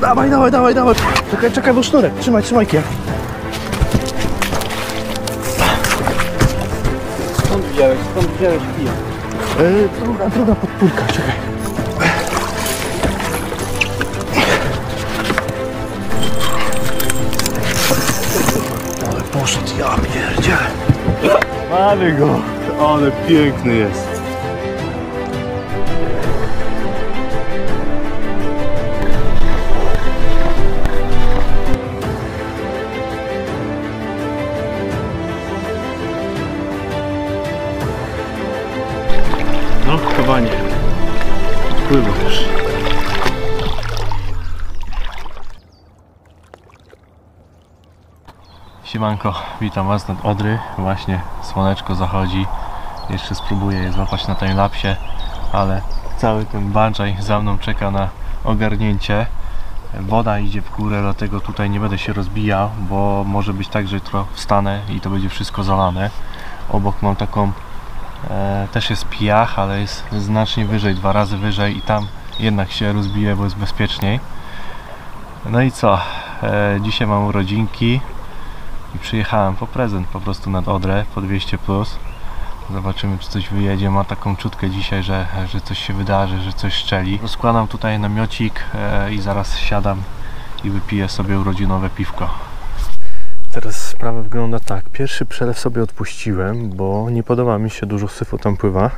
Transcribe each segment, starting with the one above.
Dawaj, dawaj, dawaj, dawaj. Czekaj, czekaj, bo sznurek. Trzymaj, trzymaj kiem. Skąd widziałeś piję? Druga podpórka, czekaj. Ale poszedł, ja pierdzielę. Ale go, ale piękny jest. No, chowanie. Pływa już. Siemanko, witam Was nad Odry. Właśnie słoneczko zachodzi. Jeszcze spróbuję je złapać na timelapsie, ale cały ten bandzaj za mną czeka na ogarnięcie. Woda idzie w górę, dlatego tutaj nie będę się rozbijał, bo może być tak, że jutro wstanę i to będzie wszystko zalane. Obok mam taką, też jest piach, ale jest znacznie wyżej, 2 razy wyżej i tam jednak się rozbiję, bo jest bezpieczniej. No i co? Dzisiaj mam urodzinki i przyjechałem po prezent po prostu nad Odrę po 200+. Zobaczymy, czy coś wyjedzie. Ma taką czutkę dzisiaj, że coś się wydarzy, że coś szczeli. Rozkładam tutaj namiocik i zaraz siadam i wypiję sobie urodzinowe piwko. Teraz sprawa wygląda tak. Pierwszy przelew sobie odpuściłem, bo nie podoba mi się, dużo syfu tam pływa.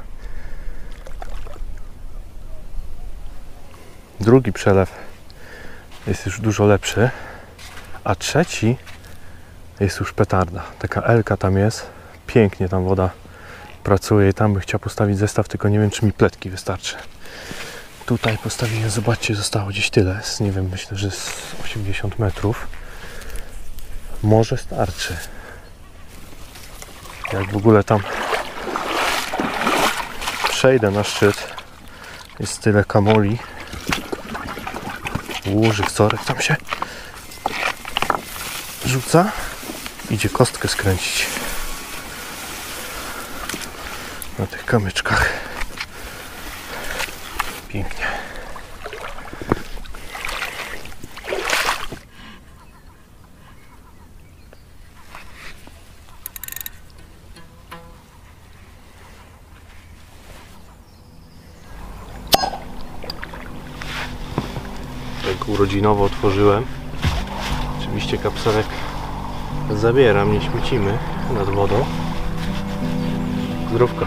Drugi przelew jest już dużo lepszy, a trzeci jest już petarda. Taka elka tam jest, pięknie tam woda pracuje i tam bym chciał postawić zestaw, tylko nie wiem, czy mi pletki wystarczy. Tutaj postawiłem, zobaczcie, zostało gdzieś tyle, nie wiem, myślę, że z 80 metrów. Może starczy. Jak w ogóle tam przejdę na szczyt, jest tyle kamoli, łużych sorek tam się rzuca, idzie kostkę skręcić na tych kamyczkach. Pięknie. Tak urodzinowo otworzyłem. Oczywiście kapselek zabieram, nie śmiecimy nad wodą. Zdrówko.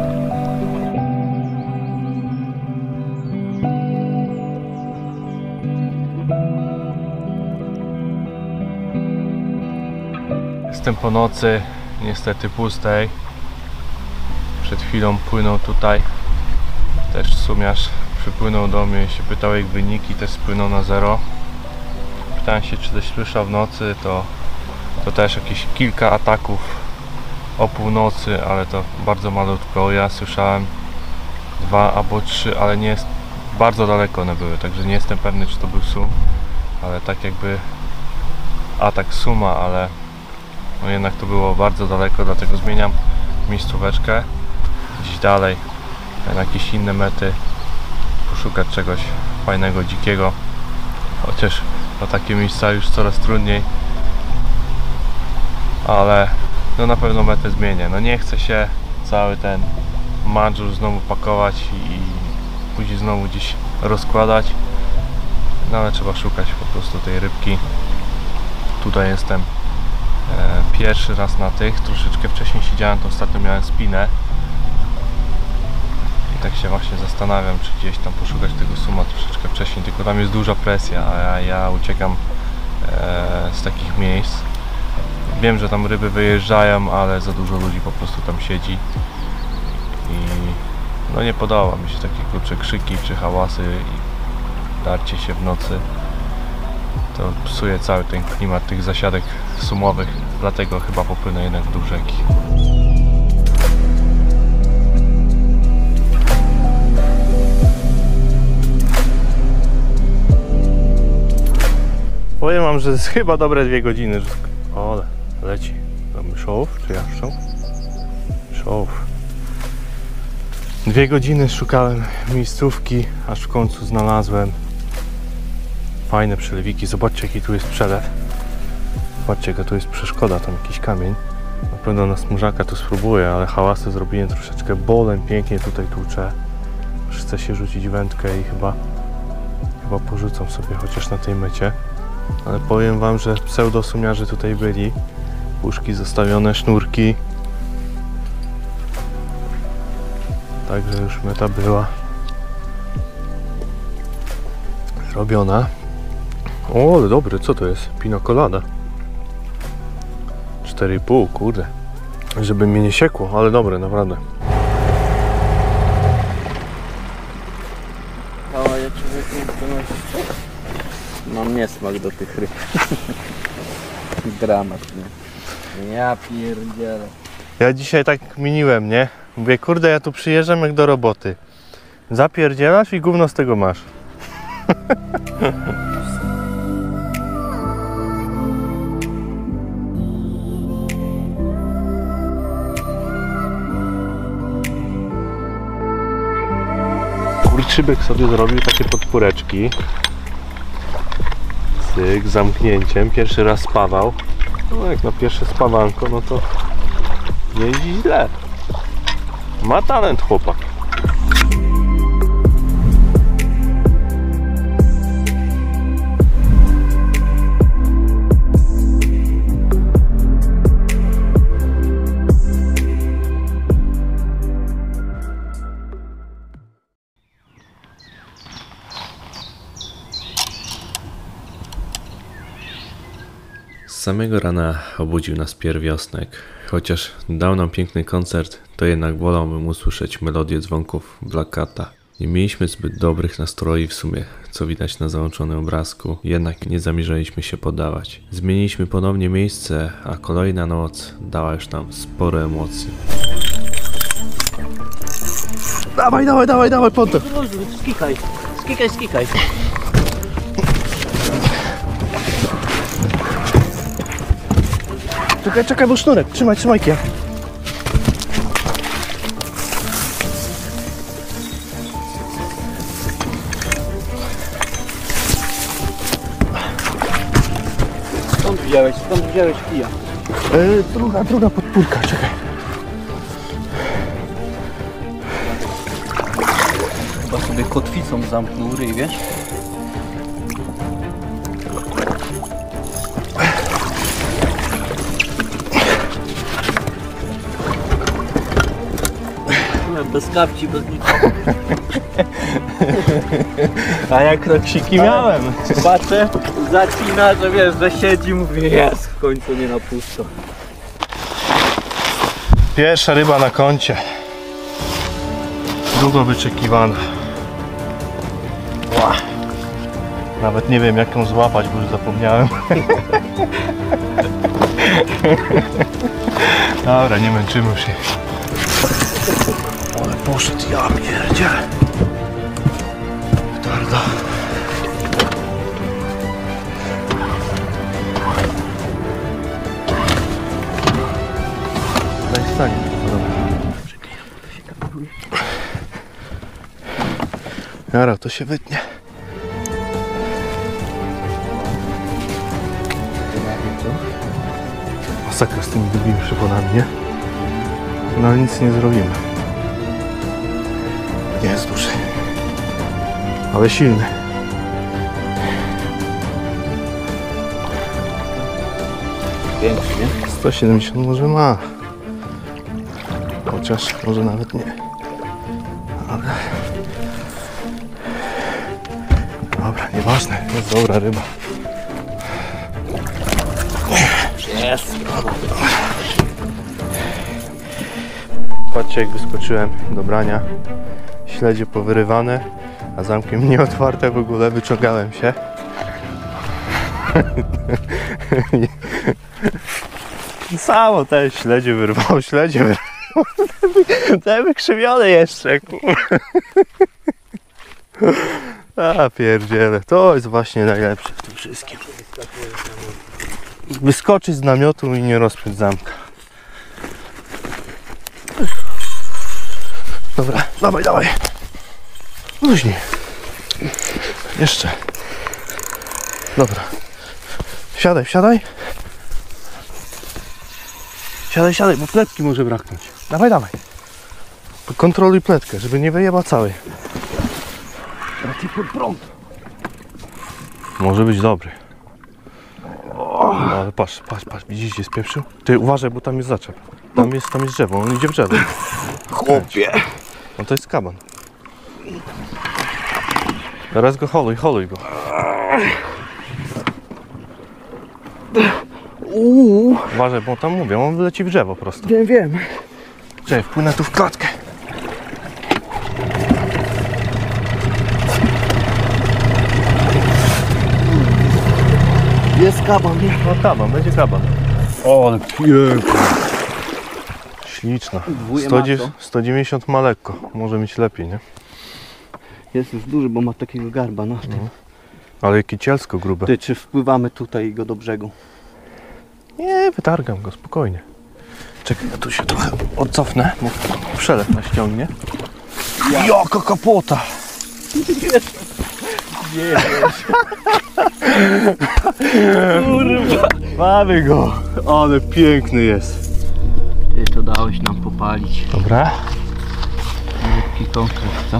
Jestem po nocy, niestety pustej. Przed chwilą płynął tutaj też sumiarz, przypłynął do mnie i się pytał, jak wyniki, też spłynął na 0. Pytałem się, czy coś słyszał w nocy, to też jakieś kilka ataków o północy, ale to bardzo malutko. Ja słyszałem 2 albo 3, ale nie jest, bardzo daleko one były, także nie jestem pewny, czy to był sum, ale tak jakby atak suma, ale no jednak to było bardzo daleko, dlatego zmieniam miejscóweczkę gdzieś dalej na jakieś inne mety, poszukać czegoś fajnego, dzikiego, chociaż na takie miejsca już coraz trudniej, ale no na pewno metę zmienię. No nie chcę się cały ten madżur znowu pakować i później znowu gdzieś rozkładać, no ale trzeba szukać po prostu tej rybki. Tutaj jestem pierwszy raz na tych, troszeczkę wcześniej siedziałem, to ostatnio miałem spinę i tak się właśnie zastanawiam, czy gdzieś tam poszukać tego suma troszeczkę wcześniej, tylko tam jest duża presja, a ja uciekam z takich miejsc. Wiem, że tam ryby wyjeżdżają, ale za dużo ludzi po prostu tam siedzi i no nie podoba mi się takie kurcze krzyki czy hałasy i darcie się w nocy. To psuje cały ten klimat tych zasiadek sumowych, dlatego chyba popłynę jednak wzdłuż rzeki. Powiem wam, że jest chyba dobre 2 godziny. O, leci. Mamy szołów czy jaszcząb? Szołów. 2 godziny szukałem miejscówki, aż w końcu znalazłem. Fajne przelewiki. Zobaczcie, jaki tu jest przelew. Patrzcie, jaka tu jest przeszkoda, tam jakiś kamień. Na pewno na smużaka to spróbuję, ale hałasy zrobiłem troszeczkę. Bolem pięknie tutaj tłuczę. Chcę się rzucić wędkę i chyba porzucam sobie chociaż na tej mecie. Ale powiem wam, że pseudosumiarze tutaj byli. Puszki zostawione, sznurki. Także już meta była robiona. O, ale dobry, co to jest? Pina colada. 4,5, kurde. Żeby mnie nie siekło, ale dobre, naprawdę. O, ja człowieku mam niesmak do tych ryb. Dramat, nie? Ja pierdzielę. Ja dzisiaj tak miniłem, nie? Mówię, kurde, ja tu przyjeżdżam jak do roboty. Zapierdzielasz i gówno z tego masz. Kurczybek sobie zrobił takie podpóreczki. Cyk, z zamknięciem. Pierwszy raz spawał. No jak na pierwsze spawanko, no to nie jest źle. Ma talent chłopak. Z samego rana obudził nas pierwiosnek. Chociaż dał nam piękny koncert, to jednak wolałbym usłyszeć melodię dzwonków Black Cata. Nie mieliśmy zbyt dobrych nastroi w sumie, co widać na załączonym obrazku, jednak nie zamierzaliśmy się poddawać. Zmieniliśmy ponownie miejsce, a kolejna noc dała już nam sporo emocji. Dawaj, dawaj, dawaj, dawaj, potem. Skikaj, skikaj, skikaj. Czekaj, czekaj, bo sznurek. Trzymaj, trzymaj kija. Skąd wziąłeś kija? Druga podpórka, czekaj. Chyba sobie kotwicą zamknął ryj, wiesz? Bez kapci, bez niczego. A jak kroksiki miałem. Patrzę, zacina, że wiesz, że siedzi, mówi jest, w końcu nie na pusto. Pierwsza ryba na koncie. Długo wyczekiwana. Ła. Nawet nie wiem, jak ją złapać, bo już zapomniałem. Dobra, nie męczymy się. Ale poszedł, ja pierdzielę. Twardo. Daj stanie. Jara, to się wytnie. Masakra z tymi długimi szyponami, nie? No ale nic nie zrobimy. Nie jest duży, ale silny. Większy, nie? 170 może ma. Chociaż może nawet nie. Dobra. Dobra, nieważne. Jest dobra ryba. Jest. Patrzcie, jak wyskoczyłem do brania. Śledzie powyrywane, a zamkiem nieotwarte w ogóle. Wyciągałem się. Samo te śledzie wyrwał, śledzie wyrwał. Te wykrzywione jeszcze. A pierdziele, to jest właśnie najlepsze w tym wszystkim. Wyskoczyć z namiotu i nie rozpiąć zamka. Dobra, dawaj, dawaj. Luźniej. Jeszcze. Dobra. Siadaj, siadaj. Siadaj, siadaj, bo pletki może braknąć. Dawaj, dawaj. Kontroluj pletkę, żeby nie wyjebał całej. Raczej pod prąd. Może być dobry. No, ale patrz, patrz, patrz, widzisz, gdzie spieprzył? Ty uważaj, bo tam jest zaczep. Tam jest drzewo, on idzie w drzewo. Chłopie. No to jest kaban. Teraz go holuj, holuj go. Uważaj, bo tam mówię, on leci w drzewo prosto. Wiem, wiem. Czekaj, wpłynę tu w klatkę. Jest kaban, nie? No kaban, będzie kaban. O, ale piękna. Śliczna. Dwóje ma to. 190 ma lekko, może mieć lepiej, nie? Jest już duży, bo ma takiego garba na tym. Ale kicielsko grube. Ty, czy wpływamy tutaj go do brzegu? Nie, wytargam go, spokojnie. Czekaj, ja tu się trochę odcofnę, bo przelew nas ściągnie. Jaka kapota! Kurwa. Mamy go! Ale piękny jest. Ty, to dałeś nam popalić. Dobra. Lekki konkret, co?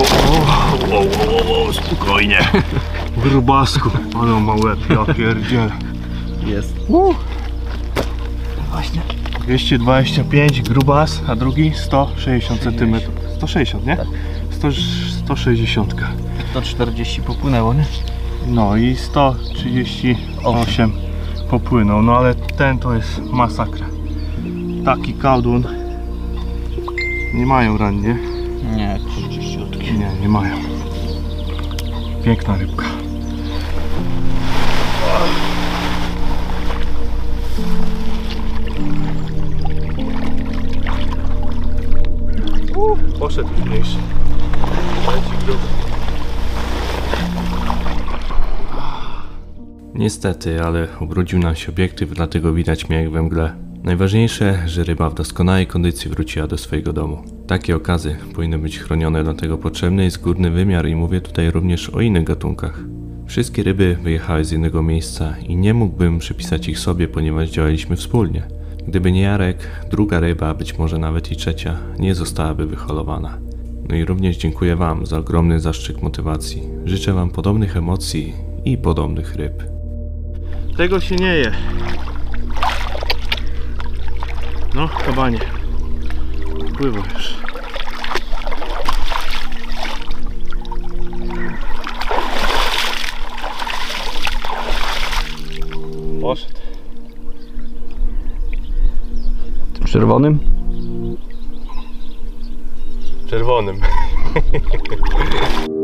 Spokojnie. Grubasku. Ale on ma łeb, ja pierdzielę. Jest. Właśnie. 225 grubas, a drugi 160 cm. 160, nie? 160. 140 popłynęło, nie? No i 138 popłynął, no ale ten to jest masakra. Taki kałdun. Nie mają ran, nie? Nie, czyściutki. Nie, nie mają. Piękna rybka. Poszedł już mniejszy. Leci gruby. Niestety, ale ubrudził nam się obiektyw, dlatego widać mnie jak we mgle. Najważniejsze, że ryba w doskonałej kondycji wróciła do swojego domu. Takie okazy powinny być chronione, dlatego potrzebny jest górny wymiar i mówię tutaj również o innych gatunkach. Wszystkie ryby wyjechały z jednego miejsca i nie mógłbym przypisać ich sobie, ponieważ działaliśmy wspólnie. Gdyby nie Jarek, druga ryba, być może nawet i trzecia, nie zostałaby wyholowana. No i również dziękuję Wam za ogromny zastrzyk motywacji. Życzę Wam podobnych emocji i podobnych ryb. Tego się nie je. No, kabanie. Pływa już. Poszedł. Tym czerwonym? Czerwonym.